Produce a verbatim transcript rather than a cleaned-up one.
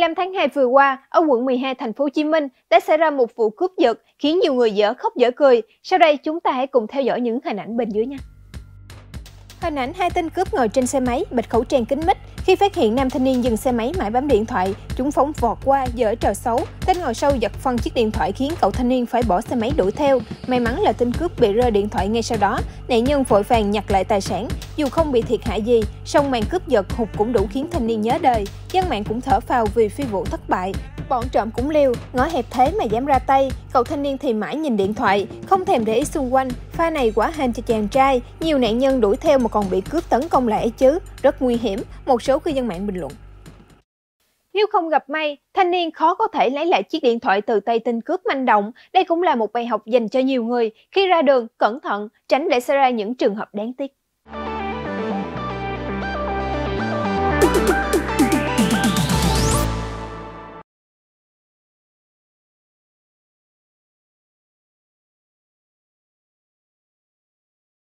lăm tháng hai vừa qua, ở quận mười hai thành phố Hồ Chí Minh đã xảy ra một vụ cướp giật khiến nhiều người dở khóc dở cười. Sau đây chúng ta hãy cùng theo dõi những hình ảnh bên dưới nha. Hình ảnh hai tên cướp ngồi trên xe máy, bịt khẩu trang kín mít. Khi phát hiện nam thanh niên dừng xe máy mãi bấm điện thoại, chúng phóng vọt qua giở trò xấu. Tên ngồi sau giật phân chiếc điện thoại khiến cậu thanh niên phải bỏ xe máy đuổi theo. May mắn là tên cướp bị rơi điện thoại ngay sau đó. Nạn nhân vội vàng nhặt lại tài sản. Dù không bị thiệt hại gì, song màn cướp giật hụt cũng đủ khiến thanh niên nhớ đời. Dân mạng cũng thở phào vì phi vụ thất bại. Bọn trộm cũng liều, ngõ hẹp thế mà dám ra tay. Cậu thanh niên thì mãi nhìn điện thoại, không thèm để ý xung quanh. Pha này quá hên cho chàng trai. Nhiều nạn nhân đuổi theo mà còn bị cướp tấn công lại ấy chứ. Rất nguy hiểm, một số cư dân mạng bình luận. Nếu không gặp may, thanh niên khó có thể lấy lại chiếc điện thoại từ tay tên cướp manh động. Đây cũng là một bài học dành cho nhiều người. Khi ra đường, cẩn thận, tránh để xảy ra những trường hợp đáng tiếc.